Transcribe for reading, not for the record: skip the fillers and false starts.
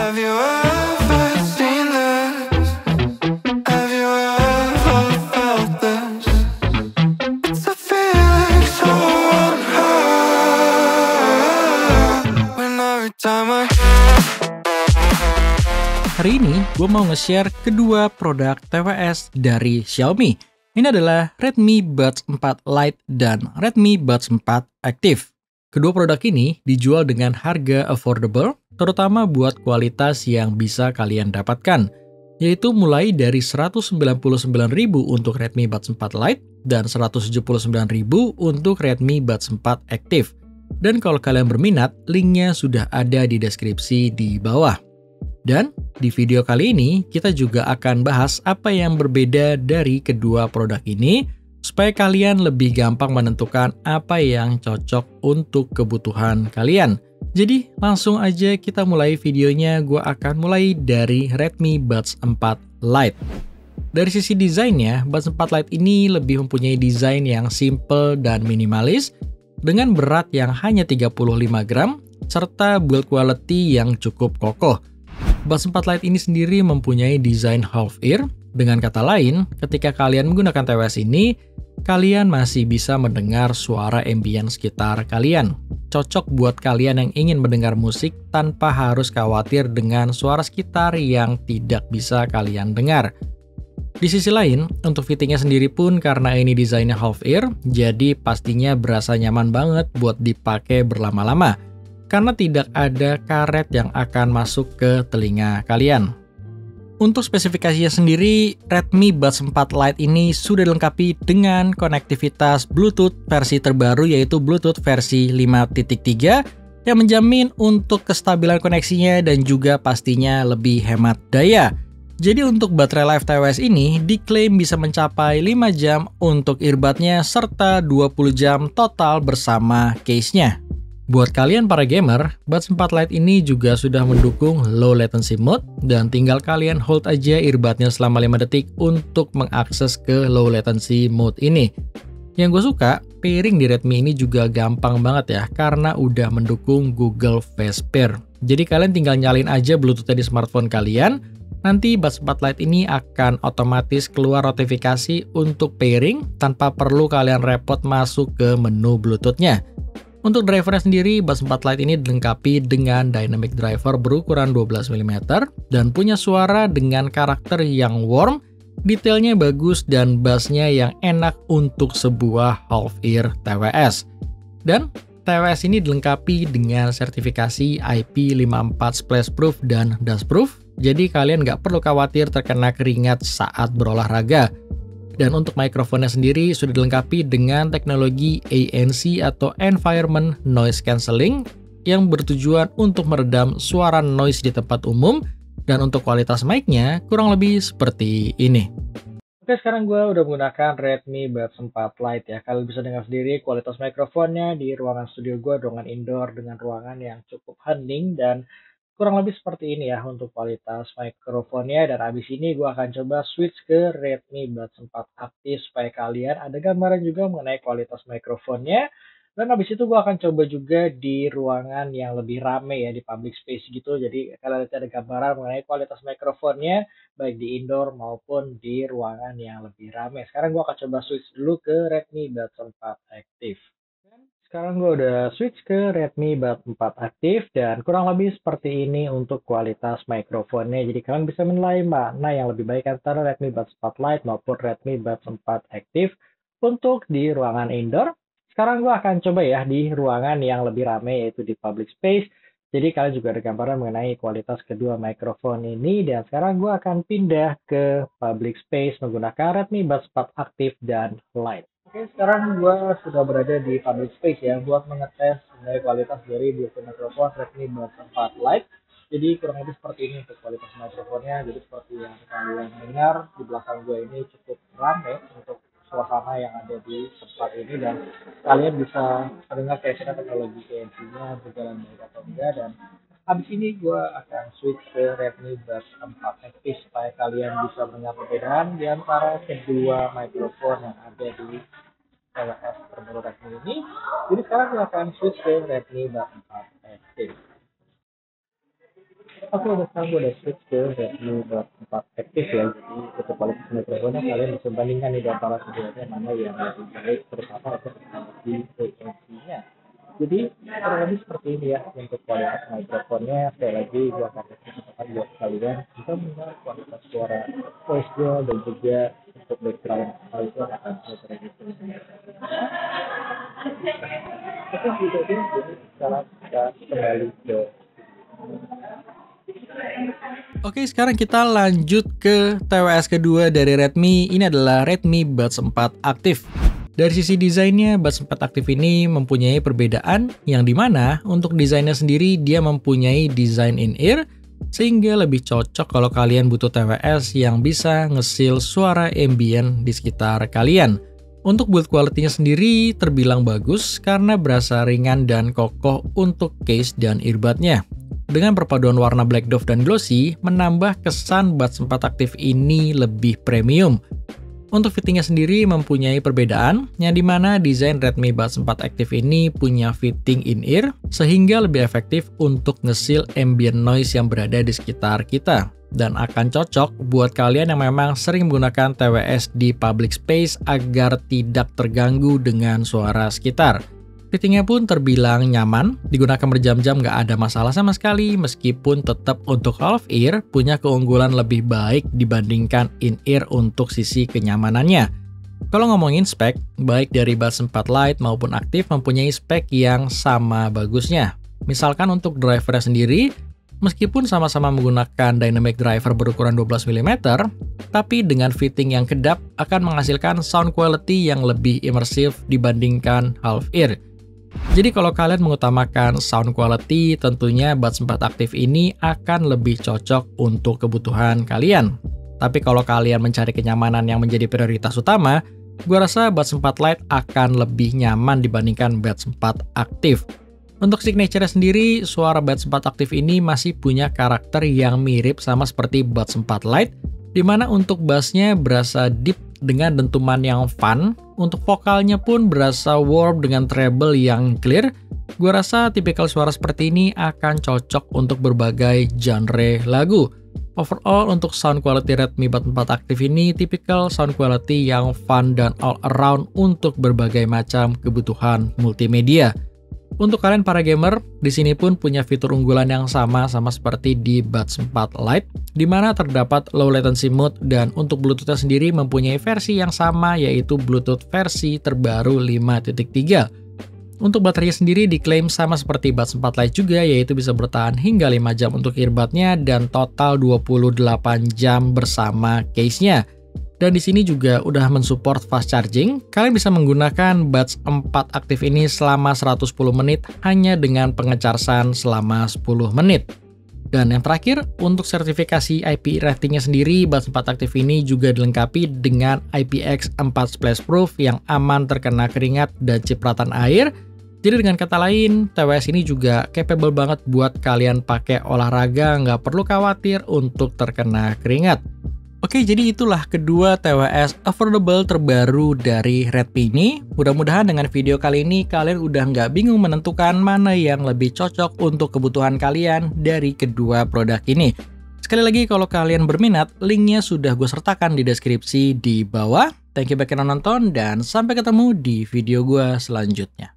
Have you ever seen this? Have you ever felt this? It's a feeling so unheard. When every time I Hari ini gue mau nge-share kedua produk TWS dari Xiaomi. Ini adalah Redmi Buds 4 Lite dan Redmi Buds 4 Active. Kedua produk ini dijual dengan harga affordable, terutama buat kualitas yang bisa kalian dapatkan, yaitu mulai dari Rp199.000 untuk Redmi Buds 4 Lite dan Rp179.000 untuk Redmi Buds 4 Active. Dan kalau kalian berminat, linknya sudah ada di deskripsi di bawah. Dan di video kali ini, kita juga akan bahas apa yang berbeda dari kedua produk ini, supaya kalian lebih gampang menentukan apa yang cocok untuk kebutuhan kalian. Jadi, langsung aja kita mulai videonya. Gue akan mulai dari Redmi Buds 4 Lite. Dari sisi desainnya, Buds 4 Lite ini lebih mempunyai desain yang simple dan minimalis, dengan berat yang hanya 35 gram, serta build quality yang cukup kokoh. Buds 4 Lite ini sendiri mempunyai desain half ear. Dengan kata lain, ketika kalian menggunakan TWS ini, kalian masih bisa mendengar suara ambient sekitar kalian. Cocok buat kalian yang ingin mendengar musik tanpa harus khawatir dengan suara sekitar yang tidak bisa kalian dengar. Di sisi lain, untuk fittingnya sendiri pun karena ini desainnya half ear, jadi pastinya berasa nyaman banget buat dipakai berlama-lama. Karena tidak ada karet yang akan masuk ke telinga kalian. Untuk spesifikasinya sendiri, Redmi Buds 4 Lite ini sudah dilengkapi dengan konektivitas Bluetooth versi terbaru, yaitu Bluetooth versi 5.3 yang menjamin untuk kestabilan koneksinya dan juga pastinya lebih hemat daya. Jadi untuk baterai life TWS ini diklaim bisa mencapai 5 jam untuk earbudnya serta 20 jam total bersama case-nya. Buat kalian para gamer, Buds 4 Lite ini juga sudah mendukung low latency mode dan tinggal kalian hold aja earbudnya selama 5 detik untuk mengakses ke low latency mode ini. Yang gue suka, pairing di Redmi ini juga gampang banget ya, karena udah mendukung Google Face Pair. Jadi kalian tinggal nyalin aja Bluetooth-nya di smartphone kalian, nanti Buds 4 Lite ini akan otomatis keluar notifikasi untuk pairing tanpa perlu kalian repot masuk ke menu Bluetooth-nya. Untuk drivernya sendiri, Buds 4 Lite ini dilengkapi dengan dynamic driver berukuran 12 mm dan punya suara dengan karakter yang warm, detailnya bagus, dan bassnya yang enak untuk sebuah half-ear TWS. Dan TWS ini dilengkapi dengan sertifikasi IP54 Splashproof dan Dustproof, jadi kalian nggak perlu khawatir terkena keringat saat berolahraga. Dan untuk mikrofonnya sendiri sudah dilengkapi dengan teknologi ANC atau Environment Noise Cancelling yang bertujuan untuk meredam suara noise di tempat umum, dan untuk kualitas mic-nya kurang lebih seperti ini. Oke, sekarang gue udah menggunakan Redmi Buds 4 Lite ya. Kalian bisa dengar sendiri kualitas mikrofonnya di ruangan studio gue, ruangan indoor dengan ruangan yang cukup hening, dan kurang lebih seperti ini ya untuk kualitas mikrofonnya. Dan abis ini gue akan coba switch ke Redmi Buds 4 Active supaya kalian ada gambaran juga mengenai kualitas mikrofonnya. Dan abis itu gue akan coba juga di ruangan yang lebih rame ya, di public space gitu. Jadi kalian lihat ada gambaran mengenai kualitas mikrofonnya baik di indoor maupun di ruangan yang lebih rame. Sekarang gue akan coba switch dulu ke Redmi Buds 4 Active. Sekarang gue udah switch ke Redmi Buds 4 Active dan kurang lebih seperti ini untuk kualitas mikrofonnya. Jadi kalian bisa menilai mana yang lebih baik antara Redmi Buds 4 Lite maupun Redmi Buds 4 Active untuk di ruangan indoor. Sekarang gue akan coba ya di ruangan yang lebih ramai, yaitu di public space. Jadi kalian juga ada gambaran mengenai kualitas kedua mikrofon ini. Dan sekarang gue akan pindah ke public space menggunakan Redmi Buds 4 Active dan Lite. Oke, sekarang gue sudah berada di public space ya buat mengetes mengenai kualitas dari dua mikrofon Redmi Buds 4 Lite. Jadi kurang lebih seperti ini untuk kualitas mikrofonnya. Jadi seperti yang kalian dengar di belakang gue ini cukup ramai untuk suasana yang ada di tempat ini, dan kalian bisa mendengar kira-kira teknologi ANC-nya berjalan baik atau enggak. Dan habis ini gue akan switch ke Redmi Buds 4 Active supaya kalian bisa mendengar perbedaan di antara kedua mikrofon yang ada di TWS terbaru Redmi ini. Jadi sekarang gue akan switch ke Redmi Buds 4 Active. Oke, udah sekarang gue udah switch ke Redmi Note 4 Active ya. Jadi untuk kualitas mikrofonnya kalian bisa bandingkan di antara keduanya mana yang lebih baik, terutama untuk teknologi frekuensinya. Jadi kurang lebih seperti ini ya untuk kualitas mikrofonnya. Sekali lagi gue akan kesempatan buat kalian bisa mendengar kualitas suara voice-nya dan juga untuk background itu akan seperti itu. Oke, gitu aja. Jadi sekarang kita kembali ke Oke, sekarang kita lanjut ke TWS kedua dari Redmi. Ini adalah Redmi Buds 4 Active. Dari sisi desainnya, Buds 4 Active ini mempunyai perbedaan yang dimana untuk desainnya sendiri dia mempunyai desain in-ear sehingga lebih cocok kalau kalian butuh TWS yang bisa nge-seal suara ambient di sekitar kalian. Untuk build quality-nya sendiri terbilang bagus karena berasa ringan dan kokoh untuk case dan earbud-nya. Dengan perpaduan warna Black Dove dan Glossy, menambah kesan Buds 4 Active ini lebih premium. Untuk fittingnya sendiri mempunyai perbedaan, yang dimana desain Redmi Buds 4 Active ini punya fitting in-ear, sehingga lebih efektif untuk nge-seal ambient noise yang berada di sekitar kita. Dan akan cocok buat kalian yang memang sering menggunakan TWS di public space agar tidak terganggu dengan suara sekitar. Fittingnya pun terbilang nyaman, digunakan berjam-jam nggak ada masalah sama sekali, meskipun tetap untuk half ear punya keunggulan lebih baik dibandingkan in-ear untuk sisi kenyamanannya. Kalau ngomongin spek, baik dari Buds 4 Lite maupun Active mempunyai spek yang sama bagusnya. Misalkan untuk drivernya sendiri, meskipun sama-sama menggunakan dynamic driver berukuran 12 mm, tapi dengan fitting yang kedap akan menghasilkan sound quality yang lebih imersif dibandingkan half ear. Jadi kalau kalian mengutamakan sound quality, tentunya Buds 4 Active ini akan lebih cocok untuk kebutuhan kalian. Tapi kalau kalian mencari kenyamanan yang menjadi prioritas utama, gue rasa Buds 4 Lite akan lebih nyaman dibandingkan Buds 4 Active. Untuk signature sendiri, suara Buds 4 Active ini masih punya karakter yang mirip sama seperti Buds 4 Lite, di mana untuk bassnya berasa deep dengan dentuman yang fun, untuk vokalnya pun berasa warm dengan treble yang clear. Gue rasa tipikal suara seperti ini akan cocok untuk berbagai genre lagu. Overall, untuk sound quality Redmi Buds 4 Active ini tipikal sound quality yang fun dan all around untuk berbagai macam kebutuhan multimedia. Untuk kalian para gamer, di sini pun punya fitur unggulan yang sama seperti di Buds 4 Lite, di mana terdapat low latency mode dan untuk Bluetooth-nya sendiri mempunyai versi yang sama yaitu Bluetooth versi terbaru 5.3. Untuk baterainya sendiri diklaim sama seperti Buds 4 Lite juga, yaitu bisa bertahan hingga 5 jam untuk earbud-nya dan total 28 jam bersama case-nya. Dan di sini juga udah mensupport fast charging. Kalian bisa menggunakan Buds 4 Active ini selama 110 menit hanya dengan pengecasan selama 10 menit. Dan yang terakhir, untuk sertifikasi IP ratingnya sendiri, Buds 4 Active ini juga dilengkapi dengan IPX4 Splashproof yang aman terkena keringat dan cipratan air. Jadi dengan kata lain, TWS ini juga capable banget buat kalian pakai olahraga, nggak perlu khawatir untuk terkena keringat. Oke, jadi itulah kedua TWS affordable terbaru dari Redmi ini. Mudah-mudahan dengan video kali ini kalian udah nggak bingung menentukan mana yang lebih cocok untuk kebutuhan kalian dari kedua produk ini. Sekali lagi, kalau kalian berminat, linknya sudah gue sertakan di deskripsi di bawah. Thank you bagi yang nonton dan sampai ketemu di video gue selanjutnya.